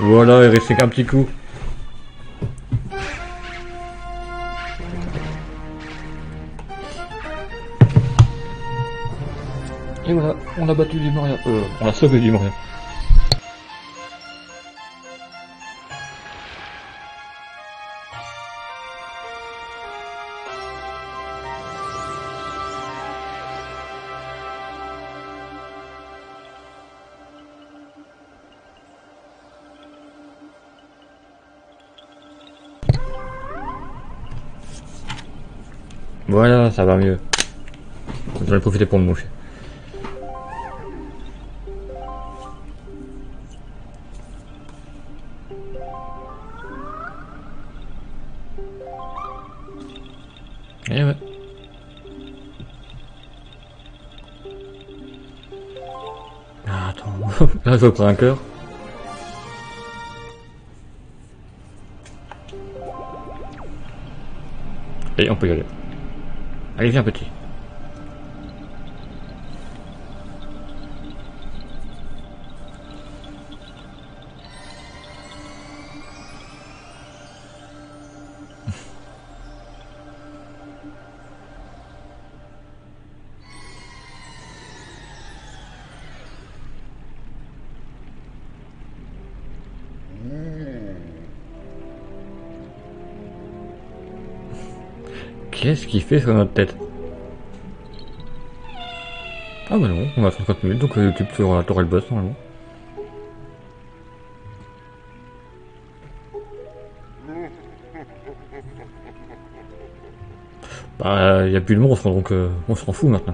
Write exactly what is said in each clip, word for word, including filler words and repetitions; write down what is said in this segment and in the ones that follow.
Voilà, il restait qu'un petit coup. Et voilà, on a battu Dimorien. Euh, on a sauvé Dimorien. Voilà, ça va mieux. J'en ai profité pour me moucher. Eh ouais. Ah, attends, là je prends un cœur. Et on peut y aller. Allez, viens petit. Qu'est-ce qu'il fait sur notre tête? Ah bah non, on a cinquante minutes, donc YouTube t'auras le boss normalement. Bah, il n'y a plus de monstre, donc euh, on s'en fout maintenant.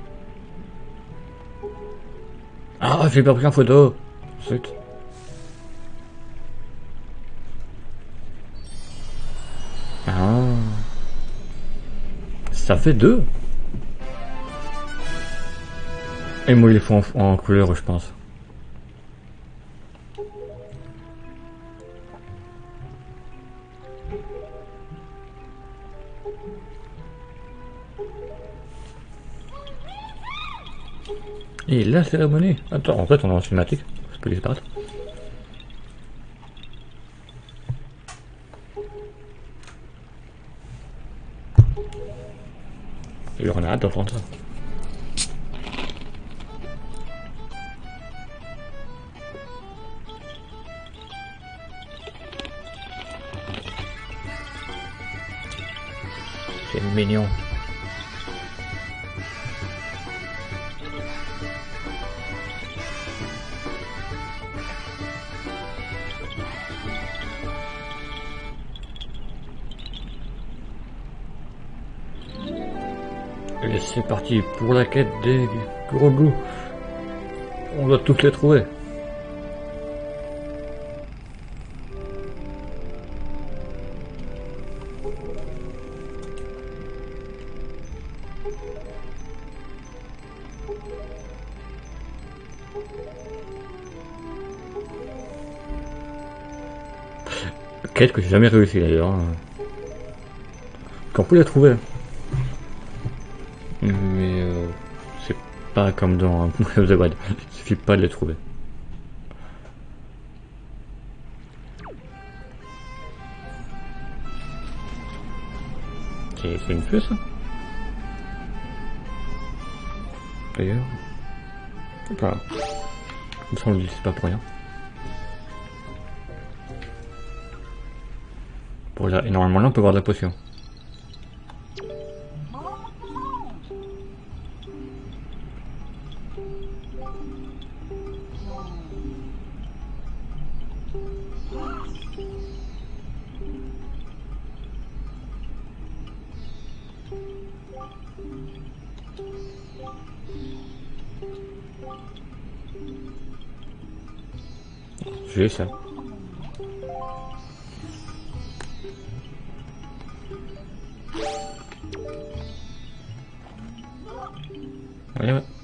Ah, j'ai pas pris en photo. Zut. Ah. Ça fait deux. Et moi, il les faut en, en couleur, je pense. Et la cérémonie. Attends, en fait, on est en cinématique. Je peux les battre. Et on a hâte d'entendre ça. C'est mignon. Et c'est parti pour la quête des gros goûts. On doit toutes les trouver. Quête que j'ai jamais réussi d'ailleurs. Qu'on peut les trouver. Mais euh, c'est pas comme dans Breath of the Wild, il suffit pas de les trouver. C'est une feu ça? D'ailleurs. Enfin, comme ça on le dit, c'est pas pour rien. Bon là, et normalement là on peut voir de la potion. J'ai ça. Ouais, ouais.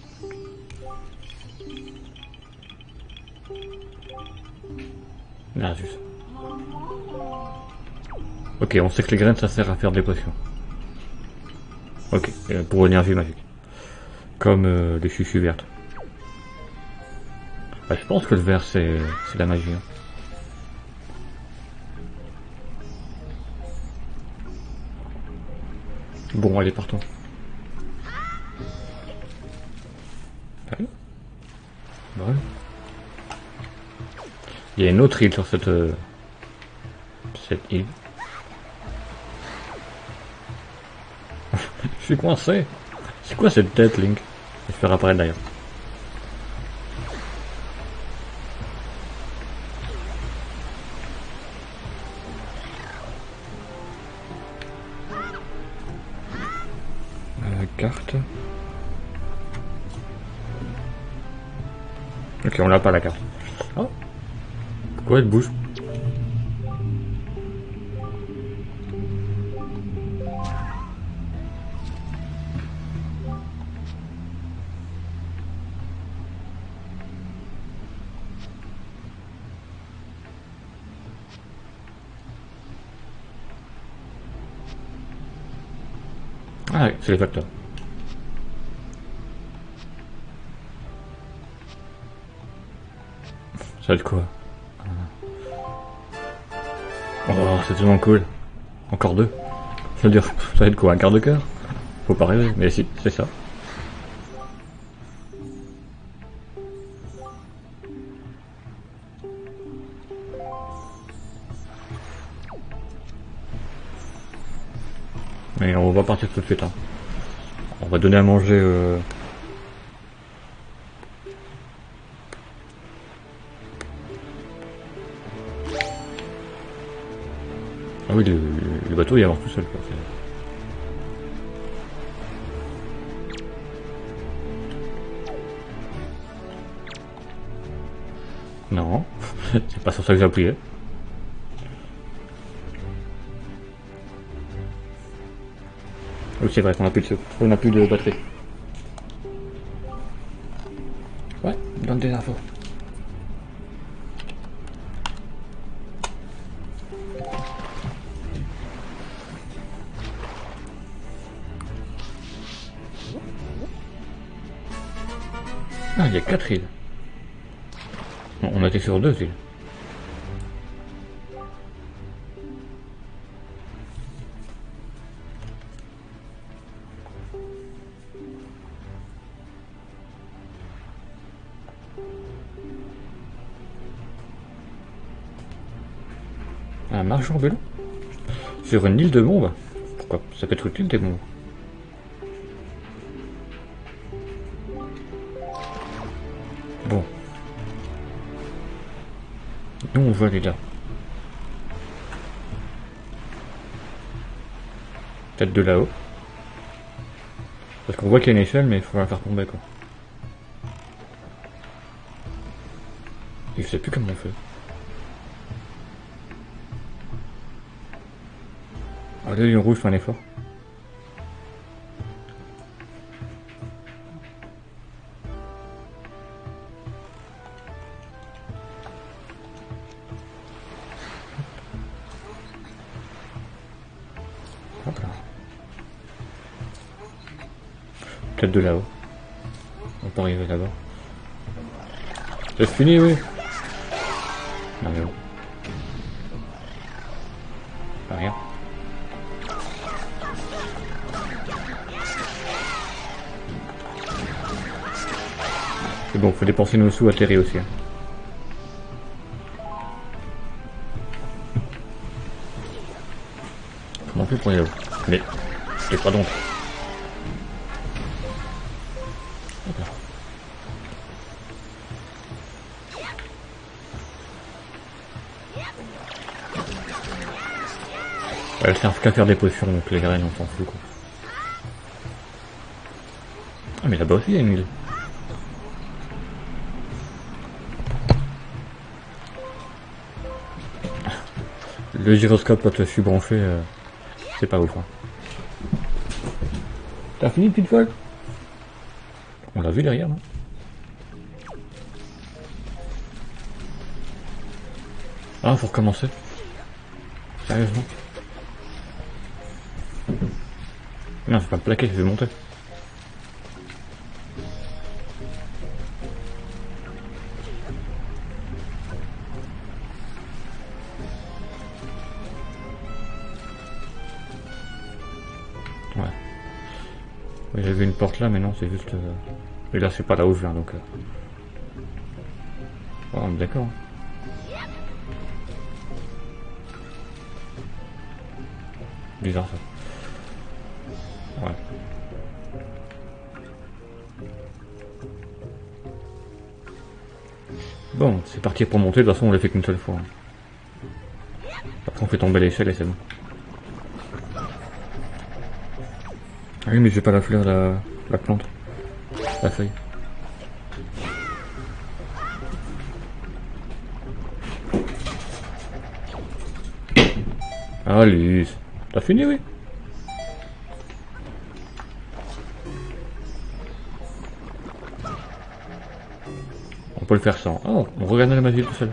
Ah, juste. Ok, on sait que les graines ça sert à faire des potions. Ok, euh, pour l'énergie magique. Comme euh, les chuchus vertes. Bah, je pense que le vert c'est la magie. Hein. Bon, allez, partons. Ouais. Ouais. Il y a une autre île sur cette... Euh, cette île. Je suis coincé. C'est quoi cette tête, Link? Je vais faire apparaître d'ailleurs. Euh, carte. Ok, on l'a pas la carte. Oh. Pourquoi elle bouge? Ah oui, c'est les facteurs. Ça va être quoi? Oh, c'est tellement cool. Encore deux. Ça veut dire, ça va être quoi? Un quart de cœur? Faut pas rêver, mais si, c'est ça. Mais on va partir tout de suite. Hein. On va donner à manger... Euh... Ah oui, le, le bateau il avance tout seul. Quoi. Non, c'est pas sur ça que j'ai appuyé. Oui, c'est vrai qu'on a plus de on a plus de batterie. Ouais, donne des infos. Ah, il y a quatre îles. On a été sur deux îles. Un marchand vélo sur une île de bombes. Pourquoi? Ça peut être utile des bombes. Bon. Nous on voit déjà. Peut-être de là-haut. Parce qu'on voit qu'il y a une échelle, mais il faut la faire tomber quoi. Et je sais plus comment on fait. Ah, là, ligne rouge fait un effort. Hop là. Peut-être de là-haut. On peut arriver là-bas. C'est fini, oui. Non mais bon. Pas rien. C'est bon, faut dépenser nos sous à terrer aussi. Hein. Comment on fait pour y aller? Mais, j'ai pas donc. Elles servent qu'à faire des potions, donc les graines on s'en fout quoi. Ah mais là-bas aussi il y a une île. Le gyroscope quand je suis branché, euh, c'est pas ouf. Hein. T'as fini petite folle? On l'a vu derrière, non? Ah, faut recommencer. Sérieusement? Non, c'est pas le plaquer, je vais monter. Ouais. J'ai vu une porte là, mais non, c'est juste... Euh... Et là, c'est pas là où je viens, donc... Euh... Oh, d'accord. Bizarre, ça. Ouais. Bon, c'est parti pour monter, de toute façon, on l'a fait qu'une seule fois. Après, on fait tomber l'échelle et c'est bon. Ah oui, mais j'ai pas la fleur, la, la plante. La feuille. Alice, t'as fini, oui? On peut le faire sans. Oh, on regarde la magie tout seul.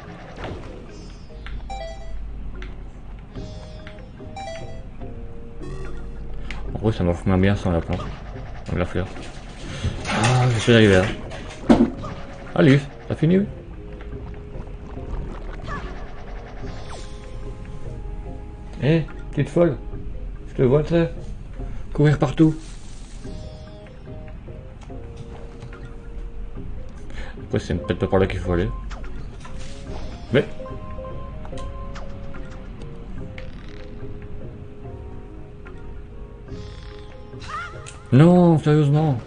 En gros, ça marche moins bien sans la plante. Sans la fleur. Ah, je suis arrivé là. Alice, t'as fini, oui? Eh, hey, petite folle, je te vois, ça. Courir partout. Après, c'est peut-être pas par là qu'il faut aller. Mais... Non, sérieusement.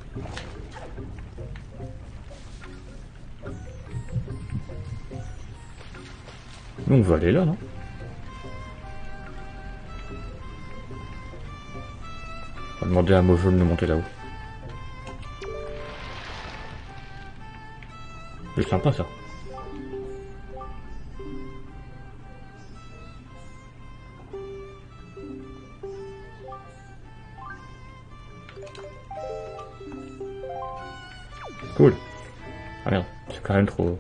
Nous, on va aller là, non? On va demander à Mojo de nous monter là-haut. C'est sympa, ça. Cool. Ah merde, c'est quand même trop...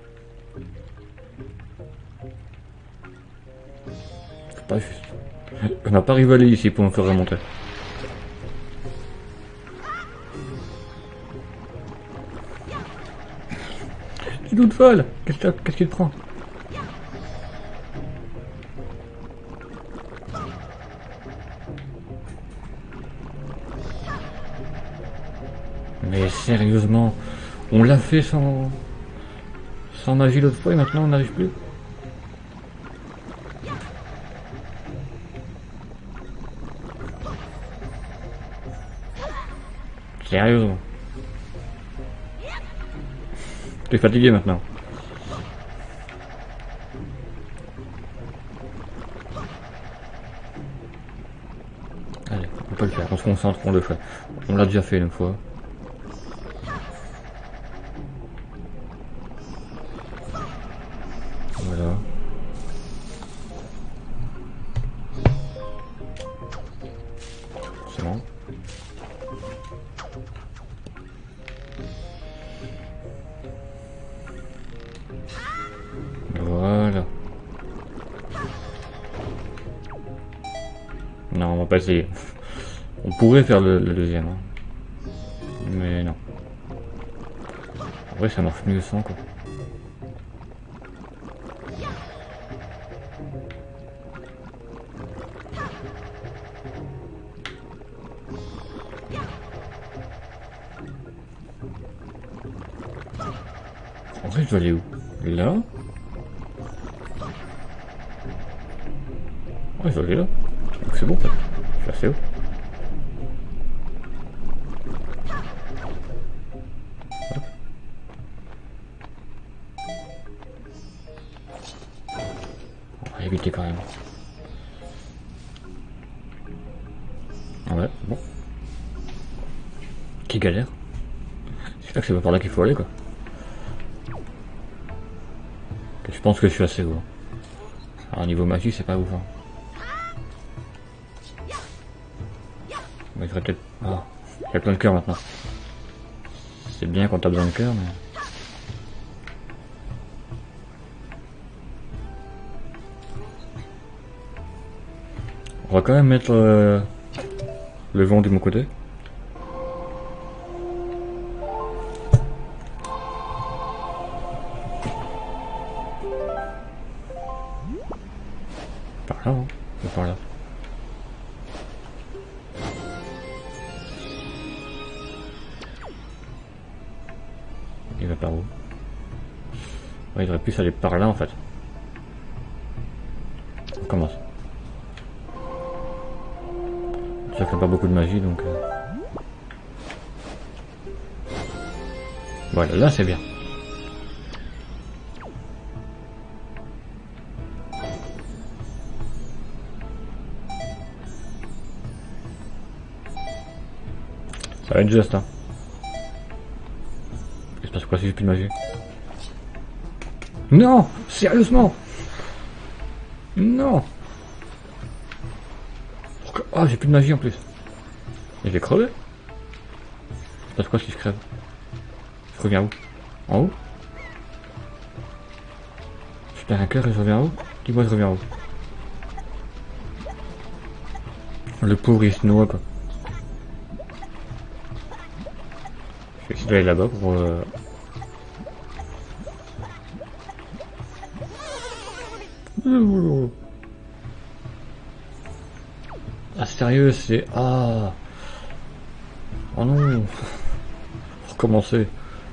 C'est pas juste. On n'a pas rivalé ici pour me faire remonter. C'est toute folle. Qu'est-ce qu'est-ce qu'il te prend? Mais sérieusement, on l'a fait sans... sans magie l'autre fois et maintenant on n'arrive plus. Sérieusement. T'es fatigué maintenant. Allez, on peut pas le faire, on se concentre, on le fait. On l'a déjà fait une fois. Voilà. C'est bon. Voilà. Non, on va pas essayer. On pourrait faire le, le deuxième. Hein. Mais non. En vrai, ça marche mieux sans, quoi. En vrai, je dois aller où? Là? Ouais, je dois aller là. Donc c'est bon, quoi. Je suis assez haut. Hop. On va éviter quand même. Ouais, bon. Qui galère. J'espère que c'est pas par là qu'il faut aller, quoi. Je pense que je suis assez haut. Alors niveau magie, c'est pas ouf. Hein. Mais je vais peut-être... Ah, il y a plein de cœurs maintenant. C'est bien quand t'as besoin de cœur, mais... On va quand même mettre euh, le vent de mon côté. Par là, hein, ou par là. Il va par où? Ouais, il aurait pu aller par là en fait. On commence. Ça fait pas beaucoup de magie donc... Euh... Voilà, là c'est bien. Ça va être juste hein. Il se passe quoi si j'ai plus de magie? Non! Sérieusement! Non! Oh, j'ai plus de magie en plus. Et j'ai crevé. Il se passe quoi si je crève? Je reviens où? En haut? Je perds un cœur et je reviens où? Dis-moi je reviens où? Le pauvre il se noie quoi. Je vais essayer d'aller là-bas pour... Euh... Ah sérieux c'est... Ah... Oh non. Recommencer.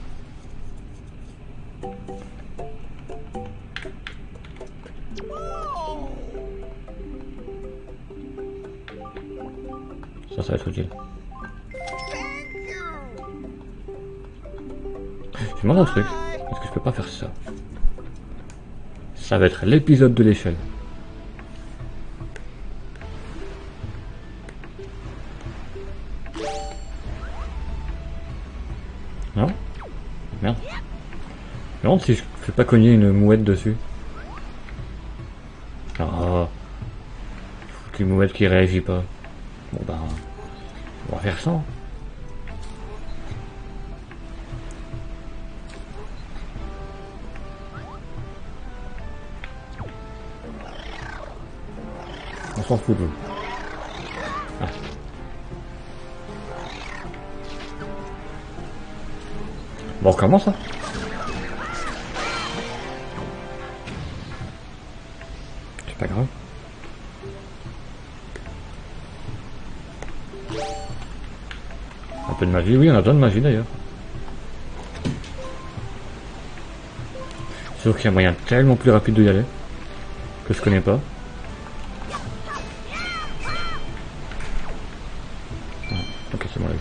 Ça, ça va être utile. Je me demande un truc. Est-ce que je peux pas faire ça? Ça va être l'épisode de l'échelle. Non? Merde. Je me demande si je fais pas cogner une mouette dessus. Ah. Une mouette qui réagit pas. Bon ben... On va faire ça. On s'en fout de vous. Ah. Bon, on recommence hein. C'est pas grave. Un peu de magie, oui, on a besoin de magie d'ailleurs. Sauf qu'il y a un moyen tellement plus rapide d'y aller que je connais pas. Ah, ok, c'est bon là.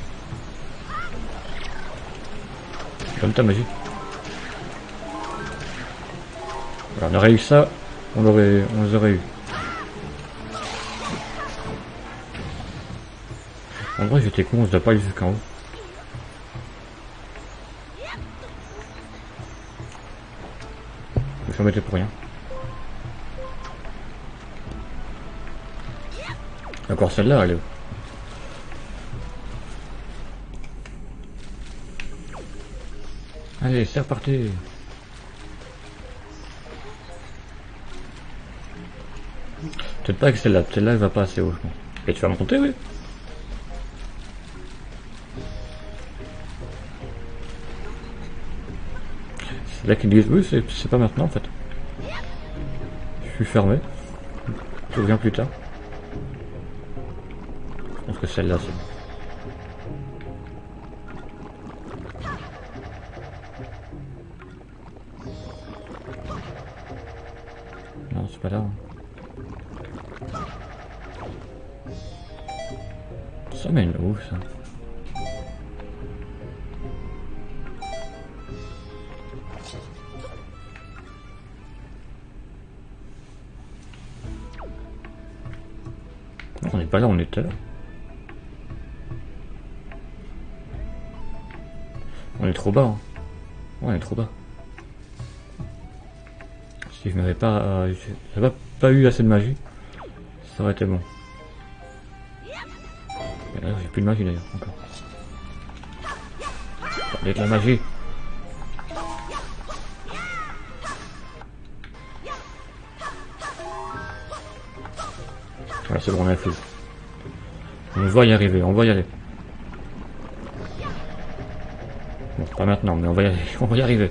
Donne ta magie. Voilà, on aurait eu ça, on l'aurait, on les aurait eu. En vrai, j'étais con, je dois pas aller jusqu'en haut. Je vais m'embêter pour rien. Encore celle-là, elle est où? Allez, c'est reparti. Peut-être pas que celle-là, celle-là elle va pas assez haut, je pense. Et tu vas monter, oui. C'est là qu'ils disent, oui, c'est pas maintenant en fait. Je suis fermé. Je reviens plus tard. Je pense que celle-là, c'est bon. Non, c'est pas là. Hein. Ça mène où ça? On n'est pas là, on était là. On est trop bas. Hein. Ouais, on est trop bas. Si je n'avais pas, euh, j'avais pas eu assez de magie, ça aurait été bon. Et là, j'ai plus de magie d'ailleurs, encore. Parlez de la magie. Voilà, c'est bon, on a fait. On va y arriver, on va y aller. Bon, pas maintenant, mais on va y aller, on va y arriver.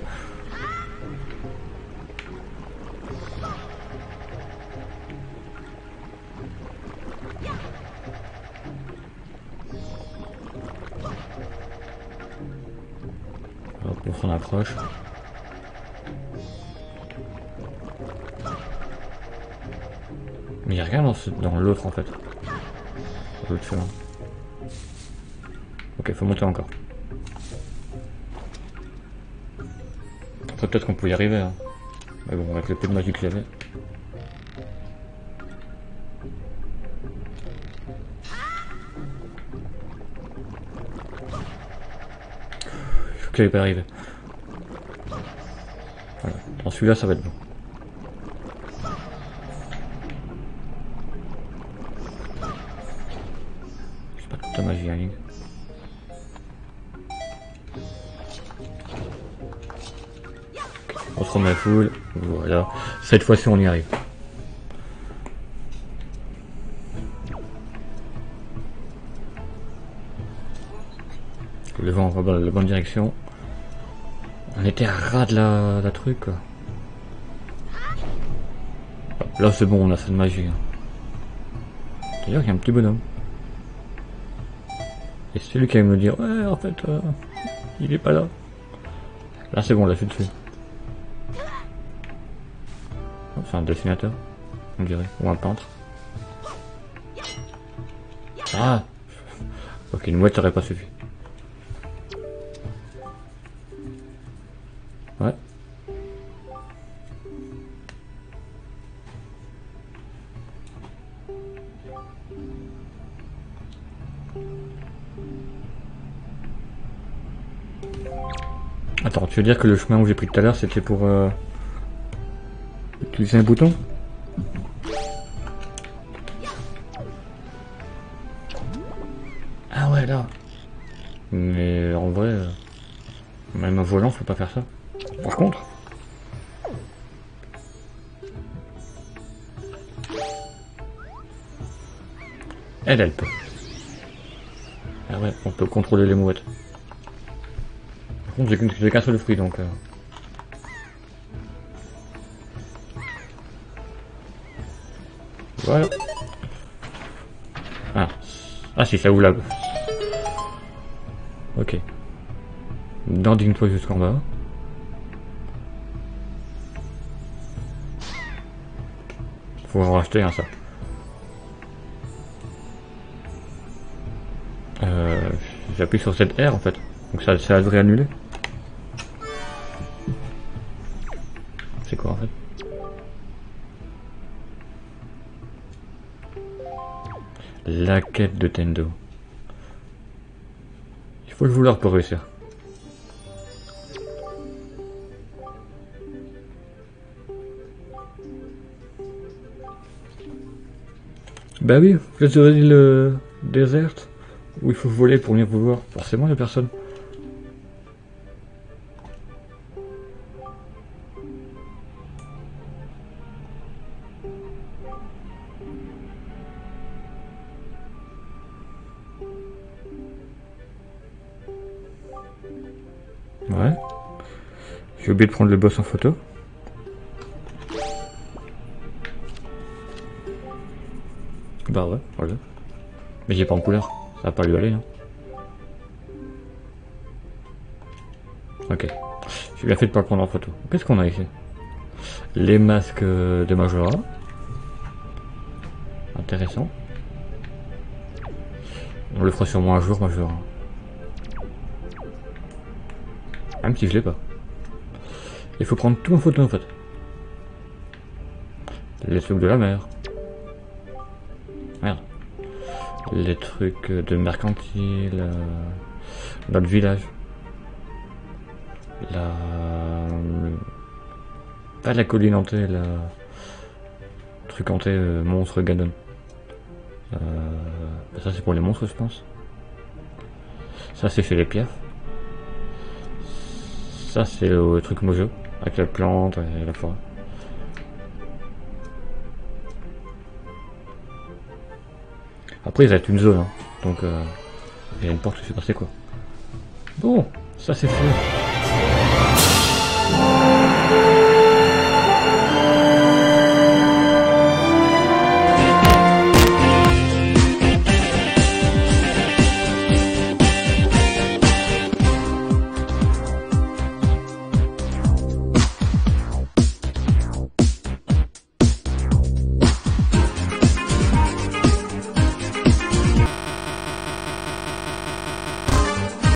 Donc on s'en approche. Mais il n'y a rien dans, ce, dans l'autre en fait. L'autre chemin. Ok, faut monter encore. Après peut-être qu'on peut y arriver. Hein. Mais bon, avec le peu de magie que j'avais. Il faut que j'aille pas arriver. Voilà. Dans celui-là, ça va être bon. C'est pas toute la magie, hein, Link. On se remet full, voilà. Cette fois-ci, on y arrive. Le vent va dans la bonne direction. On était à ras de la, la truc, quoi. Là, c'est bon, on a cette magie. D'ailleurs, il y a un petit bonhomme. Et c'est lui qui va me dire, ouais, en fait, euh, il est pas là. Là, c'est bon, là, je suis dessus. C'est un dessinateur, on dirait, ou un peintre. Ah! Ok, une mouette aurait pas suffi. Ouais. Attends, tu veux dire que le chemin où j'ai pris tout à l'heure, c'était pour... Euh... utiliser un bouton? Ah ouais, là. Mais en vrai, euh, même en volant, faut pas faire ça. Par contre, elle, elle peut. Ah ouais, on peut contrôler les mouettes. Par contre, j'ai qu'un seul fruit, donc... Euh... Voilà. Ah. Ah si, ça ouvre là. Ok. Dandine-toi jusqu'en bas. Faut en racheter un, ça. Euh, J'appuie sur cette R en fait. Donc ça, ça devrait annuler. C'est quoi en fait? La quête de Tendo. Il faut le vouloir pour réussir. Bah oui, vous êtes sur l'île euh, déserte où il faut voler pour venir vous voir. Forcément, il n'y a personne. Ouais. J'ai oublié de prendre le boss en photo. Bah ouais, voilà. Mais j'ai pas en couleur, ça va pas lui aller. Hein. Ok. J'ai bien fait de pas le prendre en photo. Qu'est-ce qu'on a ici? Les masques de Majora. Intéressant. On le fera sûrement un jour, Majora. Même si je l'ai pas. Il faut prendre tout en photo en fait. Les trucs de la mer. Merde. Les trucs de mercantile. Euh, notre village. La... Pas la colline hantée, la... truc hanté, euh, monstre Ganon. Euh... Ça c'est pour les monstres je pense. Ça c'est chez les piafs. Ça c'est le truc mojo, avec la plante et la forêt. Après il reste une zone, hein. Donc euh, il y a une porte, je sais pas c'est quoi. Bon, ça c'est fait.